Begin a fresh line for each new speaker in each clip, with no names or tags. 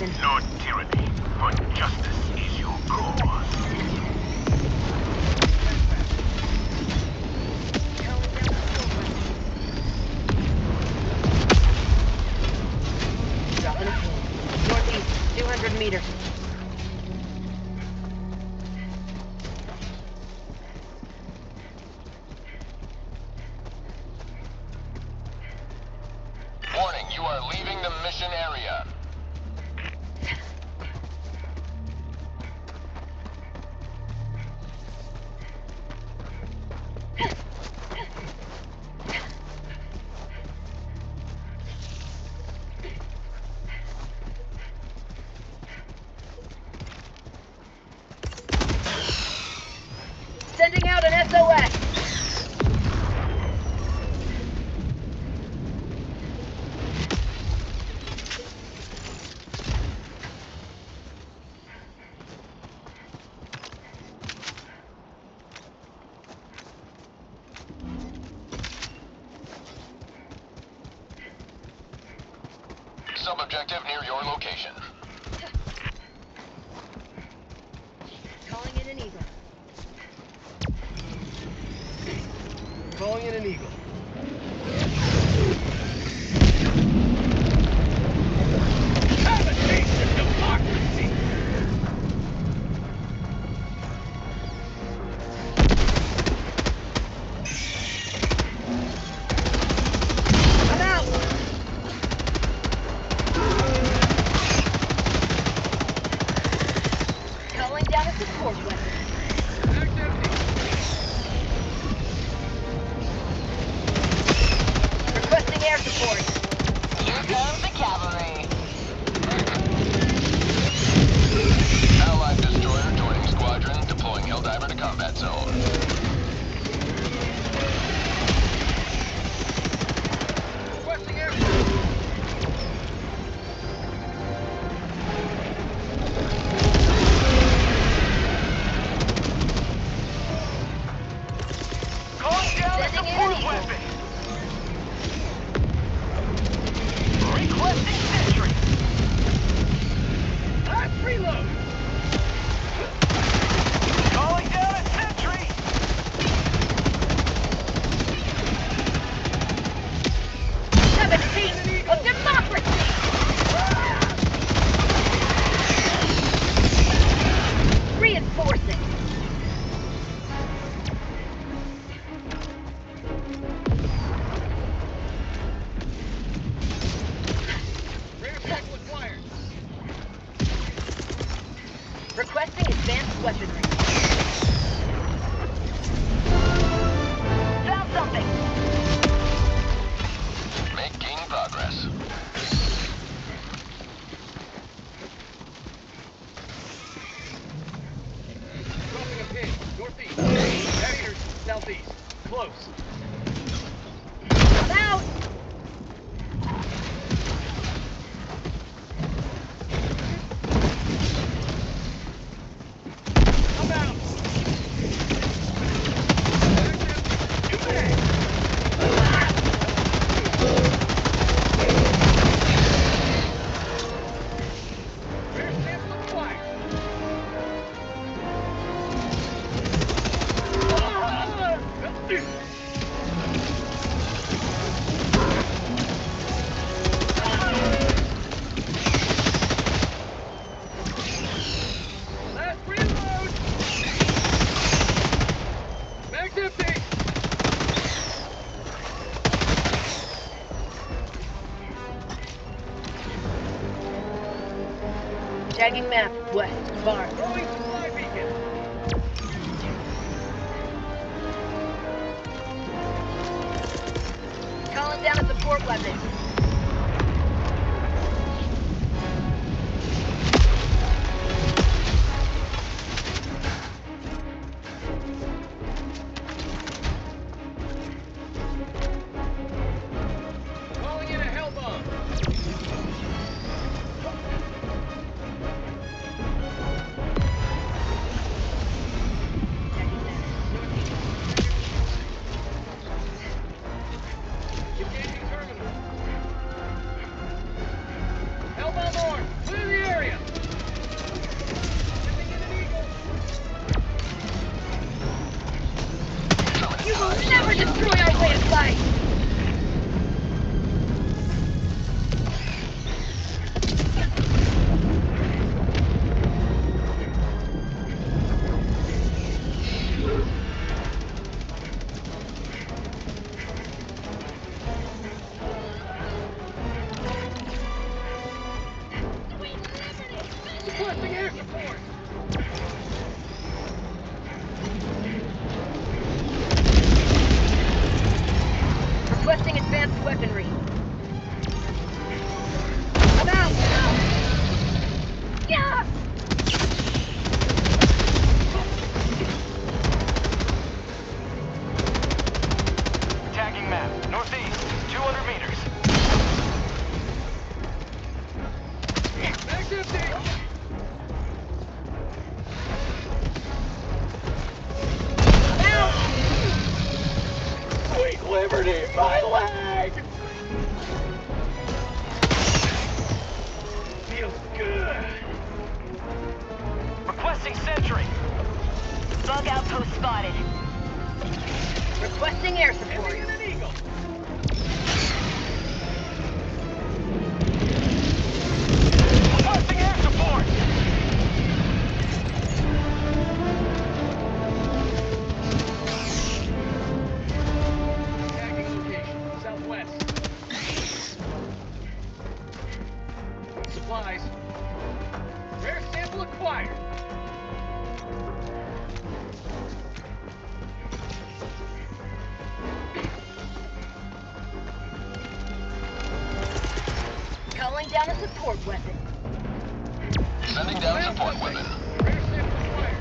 Ryzen.
No tyranny, but justice is your cause.
Dropping a pin. Northeast, 200 meters.
Warning, you are leaving the mission area.
Sending out an SOS.
Sub-objective near your location.
Calling in an eagle.
Calling in an eagle. Have a taste of democracy!
I'm out. Calling down a support weapon.
Back empty.
Requesting air support.
Here comes the cavalry.
Allied destroyer joining squadron, deploying Helldiver to combat zone.
Requesting air support.
Calling down a
Sending in
support
an eagle.
weapon. Requesting sentry.
Last reload!
Calling down a sentry.
17 of democracy. Reinforcing.
Rare vehicle acquired.
Requesting advanced weaponry. Found something.
Making progress.
Dropping a pin. Northeast. Meters. Southeast. Close.
I'm out.
I'm out. Back empty. You back. Rare sample acquired. Last reload. Mag's empty.
Tagging map. West. Bar.
Throwing supply beacon.
Calling down a support weapon.
Calling in a hell bomb. Engaging terminal.
right way to fight.
Requesting air support.
Requesting advanced weaponry. I'm out! Yeah!
Tagging map. Northeast. 200 meters.
Max empty.
I'm out!
Sweet liberty, my leg. Feels good.
Requesting sentry.
Bug outpost spotted. Requesting air support.
Ending in an eagle.
Requesting air support.
Tagging location, southwest. Supplies. Rare sample acquired.
Calling down a support weapon.
Sending down support weapon.
Rare sample acquired.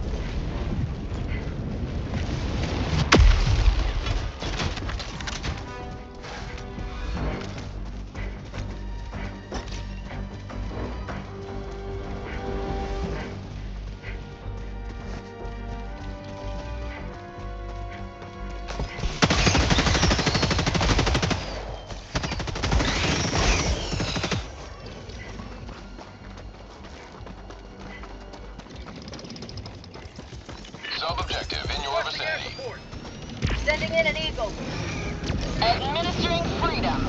Sub-objective in your
Requesting air
vicinity.
support.
Sending in an eagle.
Administering freedom.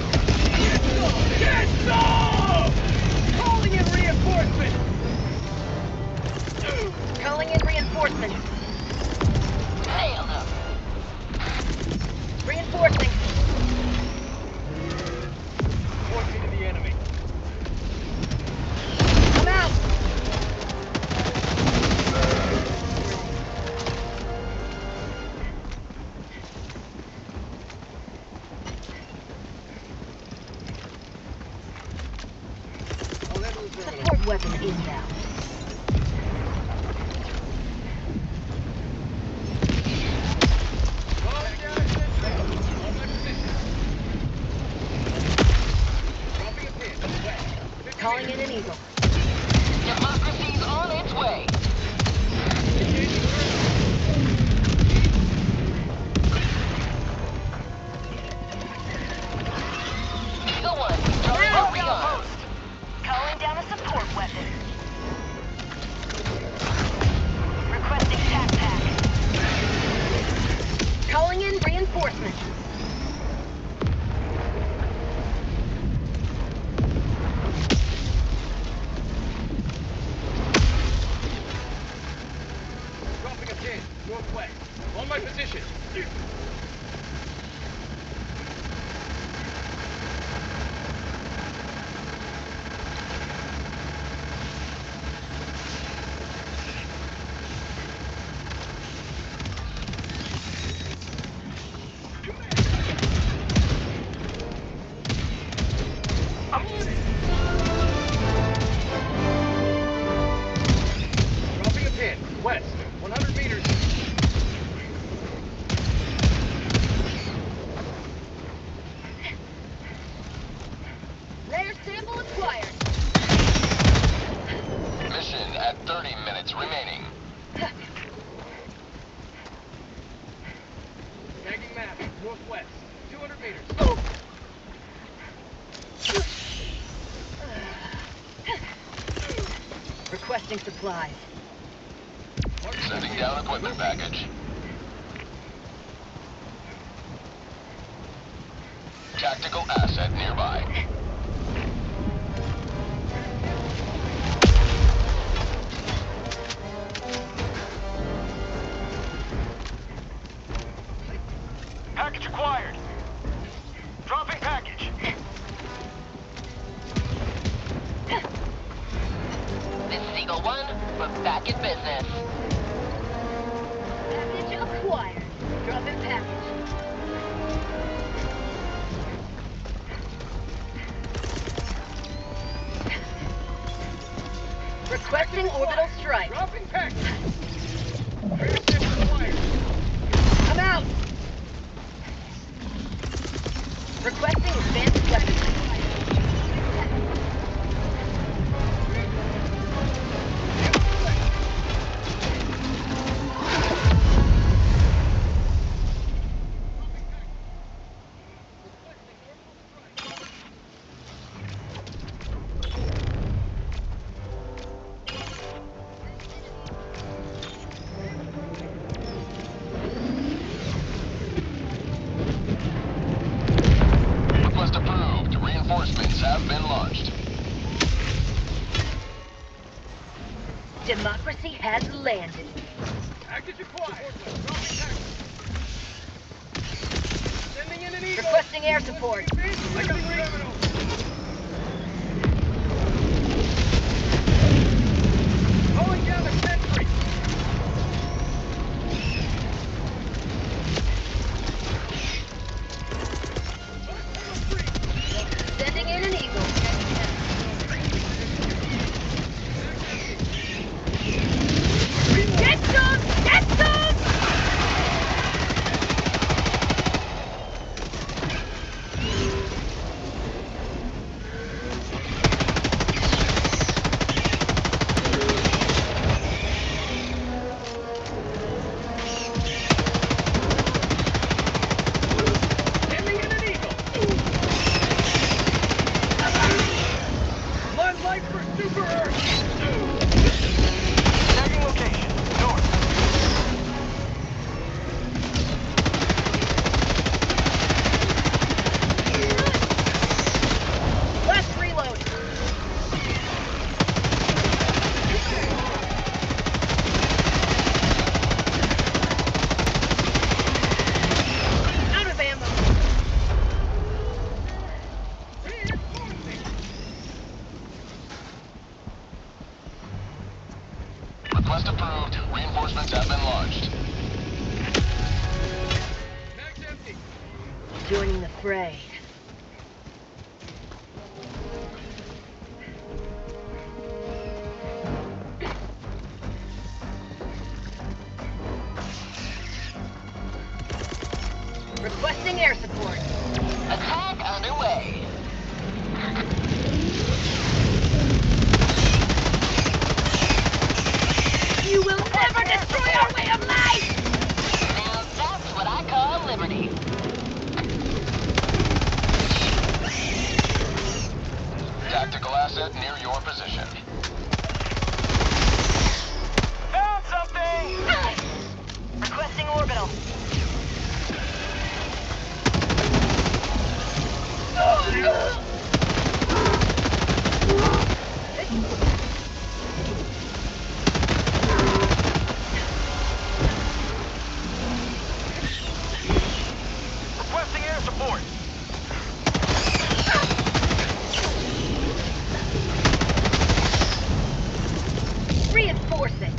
Get some! Calling in reinforcements.
Calling in reinforcements.
Nailed him.
Reinforcing.
Point me to the enemy.
I'm out. Support weapon inbound.
Calling down a sentry. On my position. Dropping a pin. West. 50
Calling in
meters.
an eagle.
Democracy's on its way.
Engaging first.
Eagle 1, Charlie
Now,
rearmed.
Calling down a support weapon. Requesting tac pack. Calling in reinforcements.
Dropping a pin. Northwest. On my position. I'm on it. Dropping a pin. West. 100 meters.
Rare sample acquired.
Mission at 30 minutes remaining.
Tagging map. Northwest. 200 meters.
Requesting supplies.
Sending down equipment package. tactical asset nearby.
Package acquired. Dropping package.
This is Eagle 1. We're back in business.
Package acquired. Dropping package. Requesting orbital strike.
Dropping package. Transship required.
I'm out. Requesting advanced weapons.
Request approved. Reinforcements have been launched.
Democracy has landed.
Package acquired. Dropping package. Sending in an eagle.
Requesting air support.
I got terminal. Calling down the sentry.
Sending in an eagle. Get some! Get some!
Sending in an eagle. Blood light for Super Earth.
Tagging location. North.
Last reload. Out of ammo.
Request approved. Reinforcements have been launched.
Mag's empty.
Joining the fray. Requesting air support.
Attack underway.
You will never destroy our way of life!
Now that's what I call liberty.
Tactical asset near your position.
Found something!
Requesting orbital.
Requesting air support.
Reinforcing.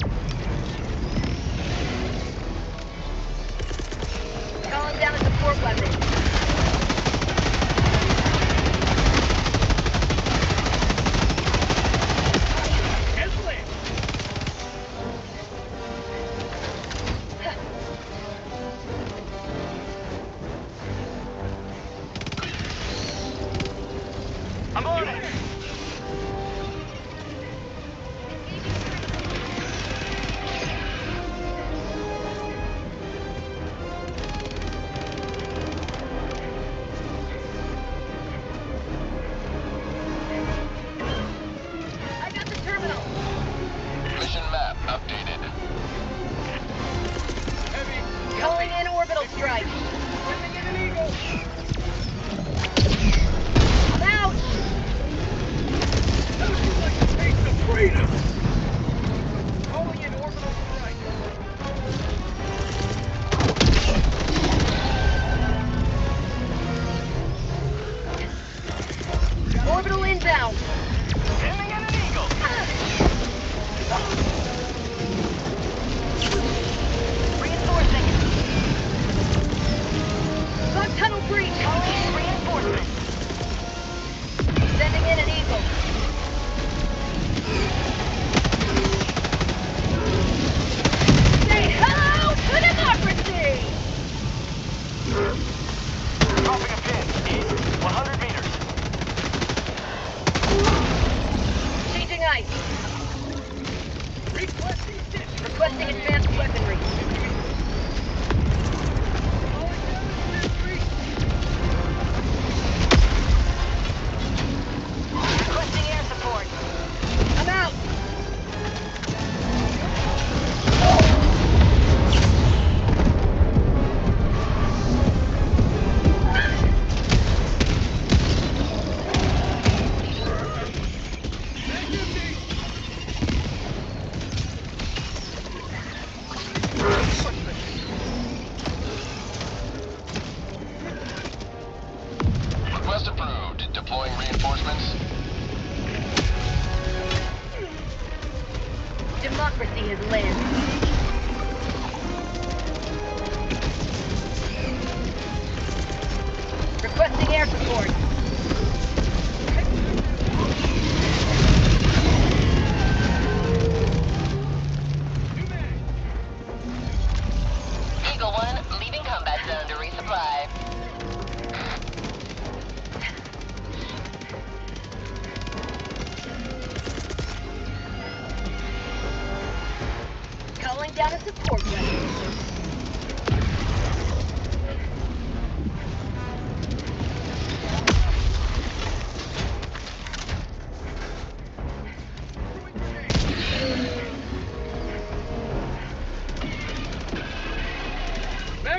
Calling down a support weapon.
Escalating.
I'm on it.
I got the terminal.
Mission map updated.
Heavy.
Calling in orbital strike.
Sending in an eagle.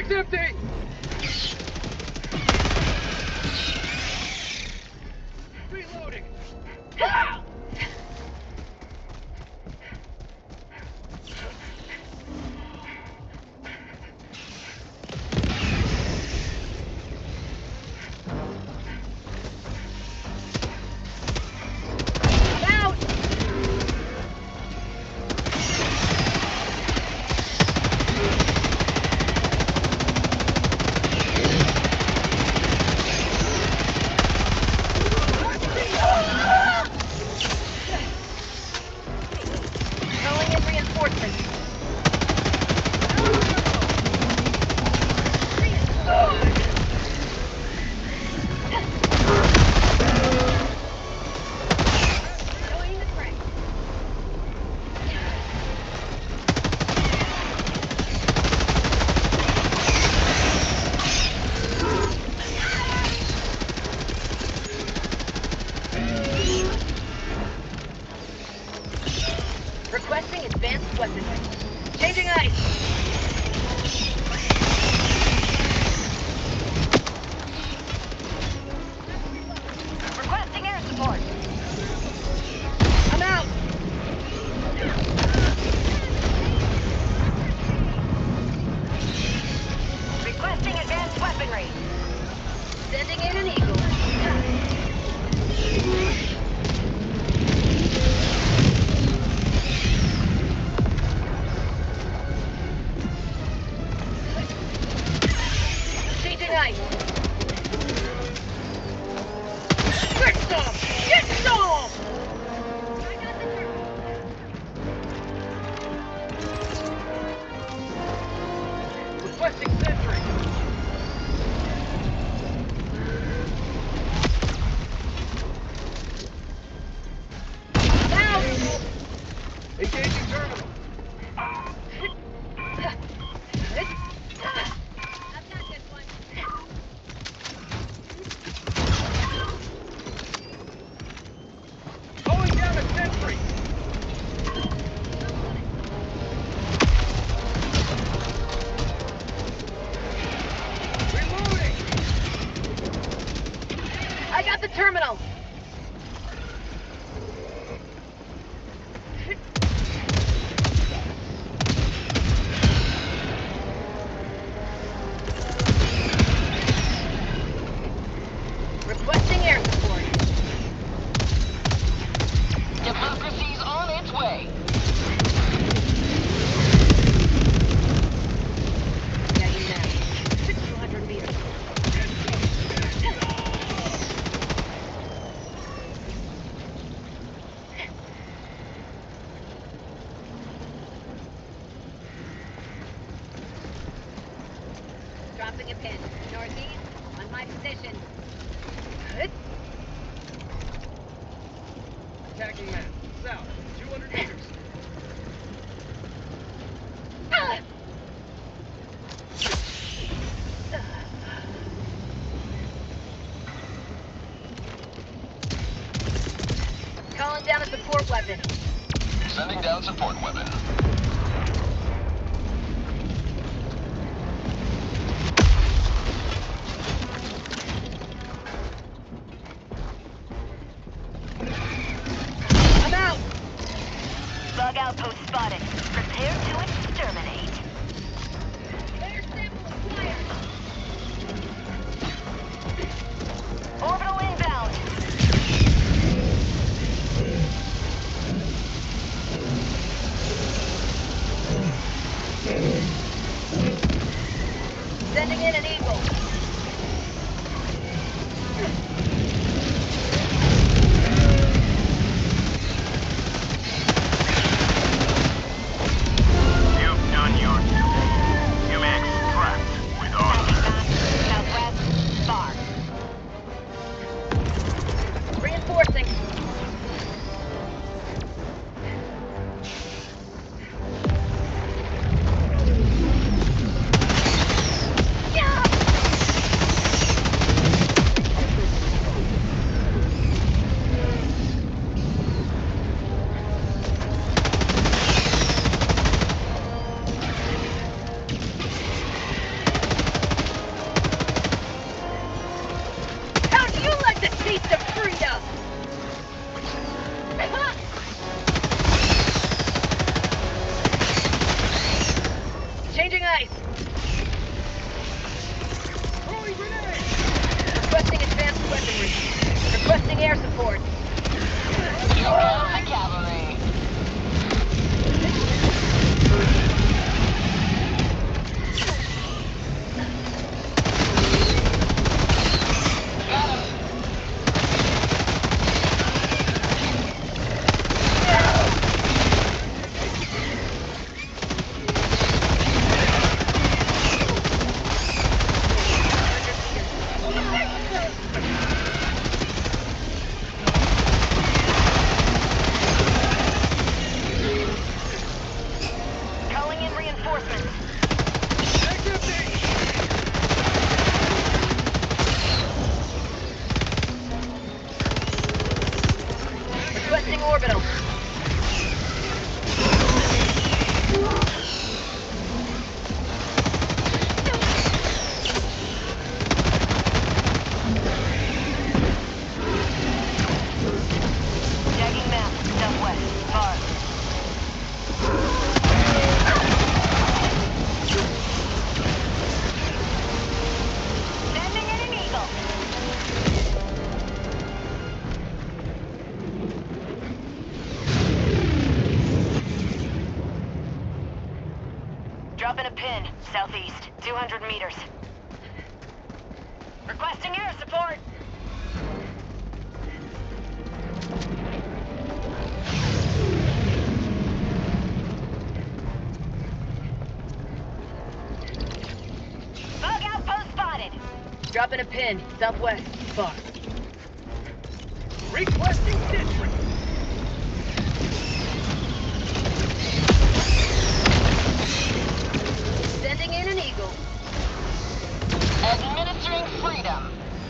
It's empty! Reloading!
Calling in reinforcements. Join the fray. Requesting advanced weaponry. Changing ice. Requesting air support. I'm out. Requesting advanced weaponry. Sending in an eagle. Changing ice. Get some! Get some! I got the
Requesting sentry!
out!
Engaging terminal!
I've got this one.
Calling down a sentry! Reloading!
I got the terminal. Requesting air support.
Democracy's on its way.
Getting there. 200 meters. Dropping a pin. Northeast, on my position.
Attacking map. South. 200 meters.
Calling down a support weapon.
Sending down support weapon.
I'm out.
Bug outpost spotted. Prepare to exterminate.
Air sample acquired.
Orbital inbound.
Sending in an eagle.
You've done your duty. You may extract with honor.
Southwest, far.
Reinforcing. Yeah! pin, southeast, 200 meters. Requesting air support. Bug outpost spotted.
Dropping a pin, southwest, far.
Requesting sentry.
Sending in an eagle.
Administering freedom.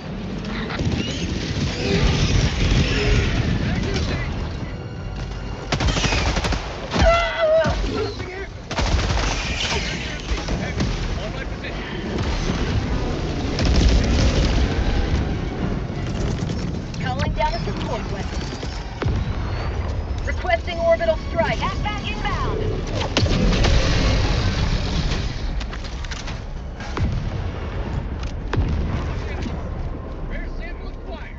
On my position.
Calling down a support weapon. Requesting orbital strike.
Back inbound.
Rare sample acquired.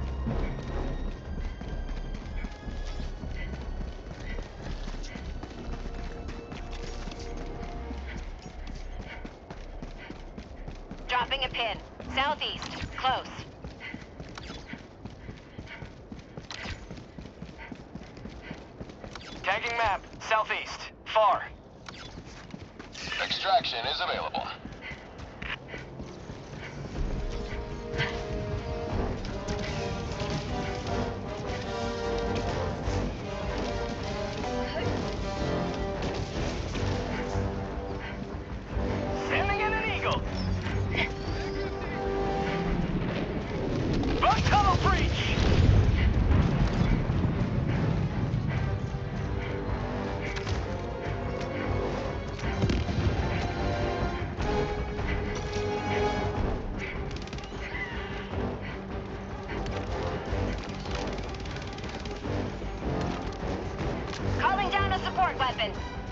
Dropping a pin, southeast, close.
Tagging map, southeast, far.
Extraction is available.
Sending in an eagle. Bug tunnel breach.
Calling down a support weapon.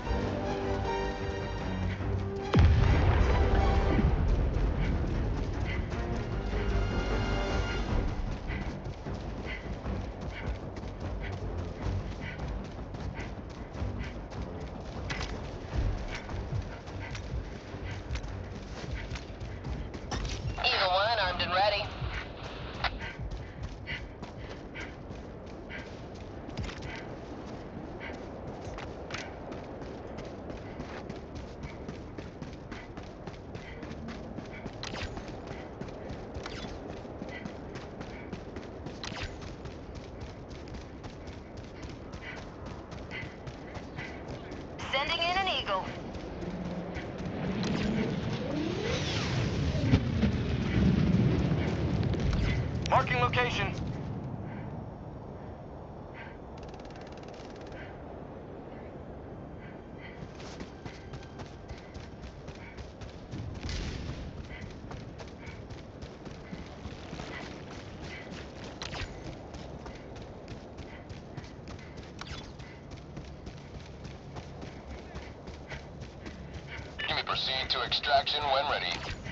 Eagle 1 armed and ready.
Sending in an eagle.
Marking location.
You may proceed to extraction when ready.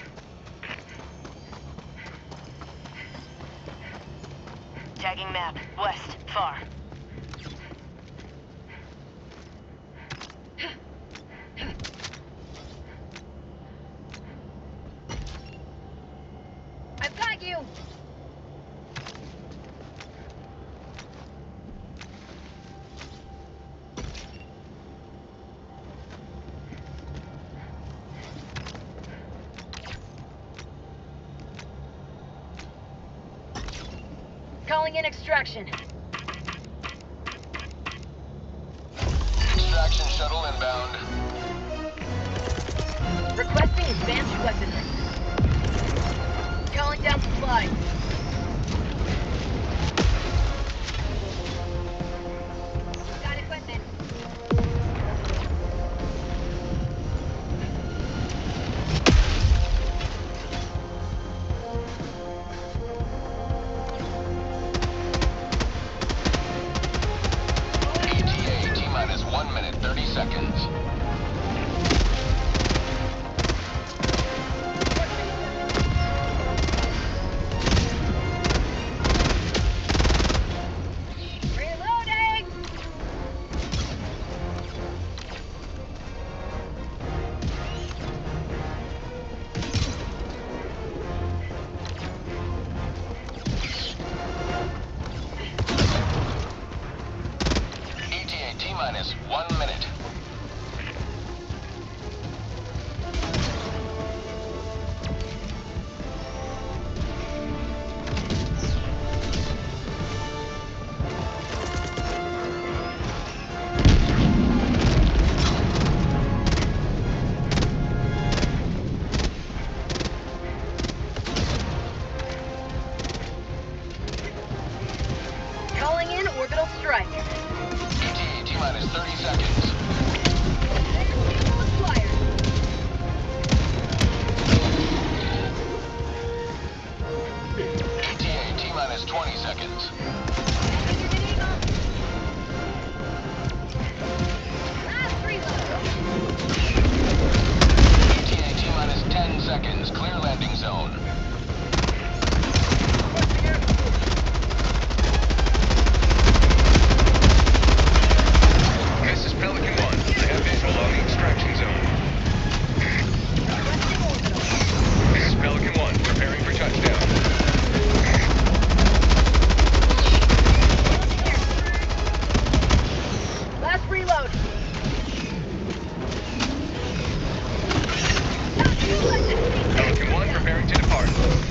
Tagging map, west, far.
I've got you. Calling in extraction.
Extraction shuttle inbound.
Requesting advanced weaponry. Calling down supplies. Got equipment.
ETA T-minus 1 minute 30 seconds.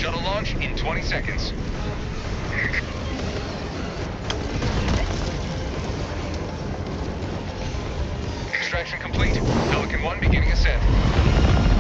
Shuttle launch in 20 seconds. Extraction complete. Pelican 1 beginning ascent.